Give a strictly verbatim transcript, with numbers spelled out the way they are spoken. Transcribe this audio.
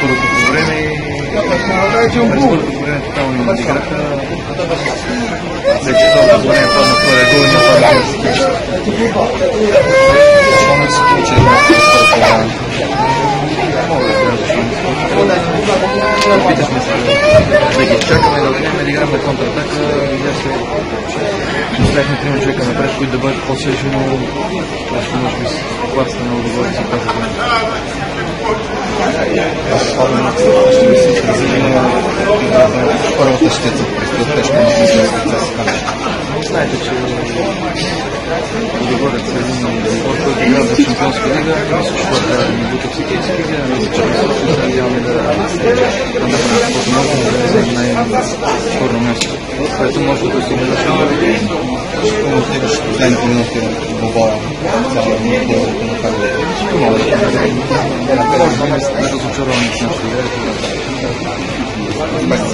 първото по време и през първото по време тотално ни надиграха. Вече второто по време падна втория гол и ние падна Защо не се получи да първо време? Мога да кажа защо не се получи. Опитахме се да ги изчакаме, да върнем, да играем на контратака и да се оставихме трима човека напред, които да бъдат по-свежи, но просто може би ситуацията много добре да се пази време. Ще ви се отразили на първата щеца през тежко на съседството с камъчета. Знаете, че договорят се един отбор, който играе за Шампионска лига, мисля, че това трябва да ни бута Психическа лига, мисля, че се надяваме да направим каквото може да вземем най-скоро място, което може да се не Ще коментираш последните минути в Бобора, цяло минутите на Харвей. мога да кажа. Може да ме разочаровани с нашата игра.